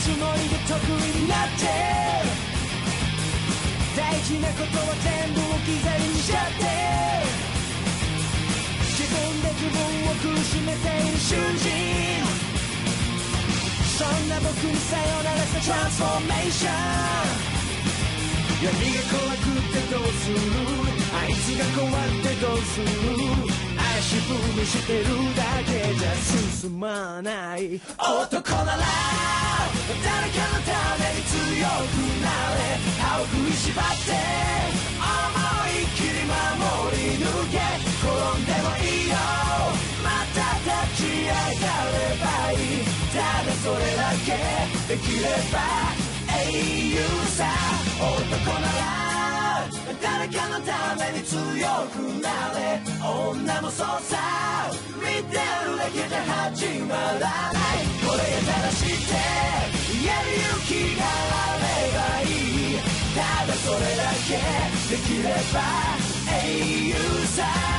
つもりで得意になって大事なことは全部置き去りにしちゃって自分で自分を苦しめている囚人そんな僕にさよならしたトランスフォーメーション闇が怖くてどうするあいつが怖くてどうする足踏みしてるだけじゃ進まない男なら誰かのために強くなれ歯を食いしばって思いっきり守り抜け転んでもいいよまた立ち上がればいいただそれだけできれば英雄さ男なら誰かのために強くなれ女もそうさ見てるだけじゃ始まらないこれが正しいって言える勇気があればいいただそれだけできれば英雄さ